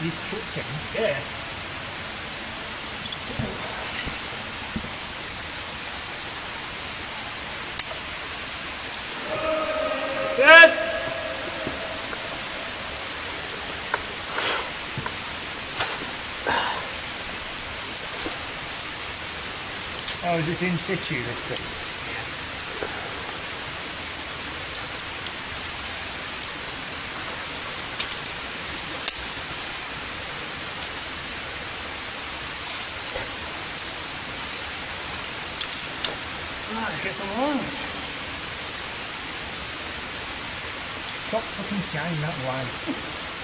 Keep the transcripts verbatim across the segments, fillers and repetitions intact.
You touch him? Yeah. Good. Oh, is this in situ, this thing? Right, let's get some light. Stop fucking shining that light.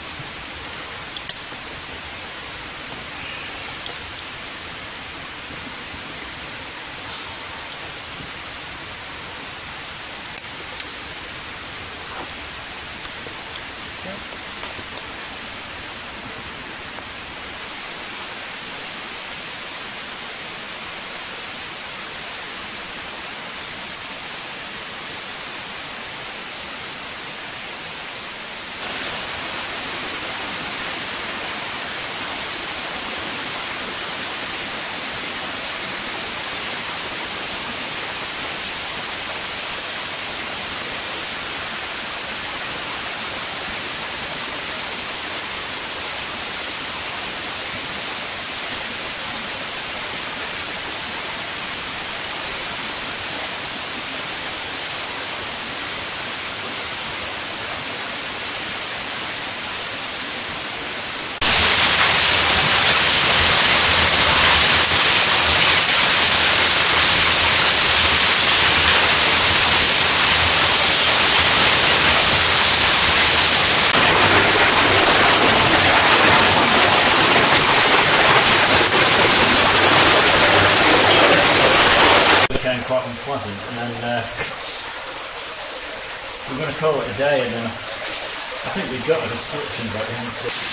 Became quite unpleasant, and then uh, we're going to call it a day, and then I think we've got a description about the end.